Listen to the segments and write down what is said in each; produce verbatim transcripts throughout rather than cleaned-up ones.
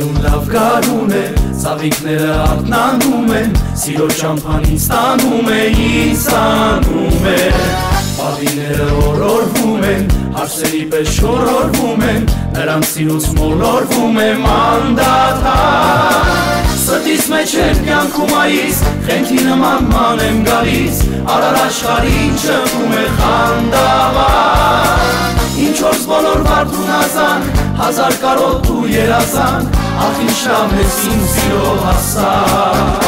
Սերուն լավ գարուն է, ծավիկները ակնանում են, սիրո ճամփան ինձ տանում է, ինձ տանում է։ Պատիները օրորվում են, հարսերի պես շորորվում են, նրանց սիրուց մոլորվում եմ անդադար։ Սրտիս մեջ եմ կյանքում այիս, խենթի նման ման եմ գալիս, արար աշխարհին ճկում է խանդավառ։ Ինչ օրս բոլոր վարդուն ազան, հազար կարոտ ու երազան, ախ ինչ լավ ես իմ սիրո հասար։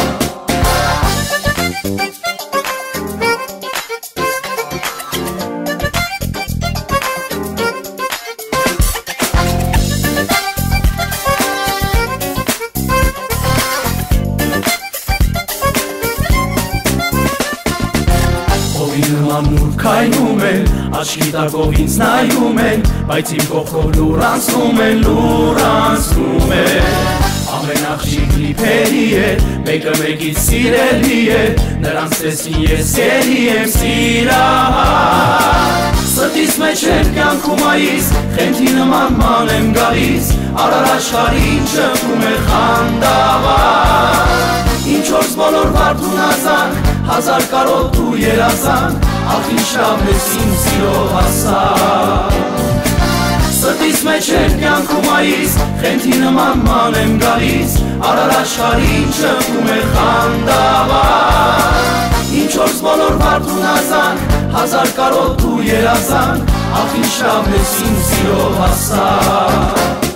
Նուր քայնում են, աչքի տակով ինձ նայում են, բայց իմ կողքով լուր անցնում են, լուր անցնում են։ Ամեն աղջիկ լիփերի է, մեկը մեկից սիրելի է, նրանց տեսին ես ելի եմ սիրահար։ Սրտիս մեջ եմ կյանքում այիս, խենթի նման ման եմ գալիս, արար աշխարհին ճկում է խանդավառ։ Ինչ օրս բոլոր վարդուն ազան, հազար կարոտ ու երազան, ախ ինչ լավ ես իմ սիրո հասար։ Սրտիս մեջ եմ կյանքում այիս, խենթի նման ման եմ գալիս, արար աշխարհին ճկում է խանդավառ։ Ինչ օրս բոլոր վարդուն ազան, հազար կարոտ ու երազան, ախ ինչ լավ ես իմ սիրո հասար։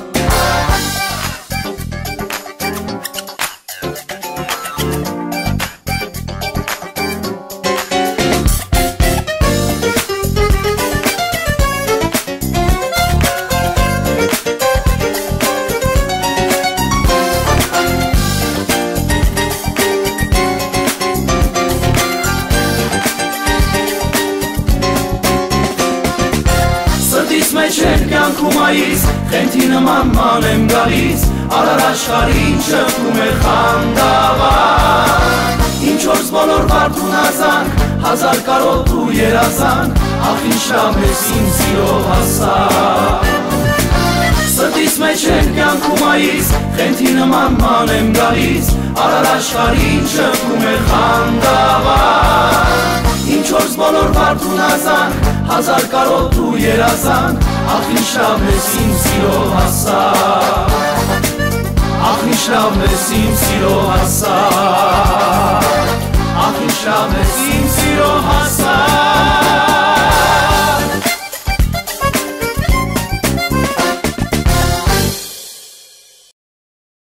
Մեջ եմ կյանքում այիս, խենթի նման ման եմ գալիս, արար աշխարհին ճկում է խանդավառ։ Ինչ օրս բոլոր վարդուն ազան, հազար կարոտ ու երազան, ախ ինչ լավ ես իմ սիրո հասար։ Սրտիս մեջ եմ կյանքում այիս, խենթի նման ման եմ գալիս, արար աշխարհին ճկում է խանդավառ։ Ինչ օրս բոլոր վարդուն ազան, հազար կարոտ ու երազան, ախ ինչ լավ ես իմ սիրո հասար։ Ախ ինչ լավ ես իմ սիրո հասար, ախ ինչ լավ ես իմ սիրո հասար։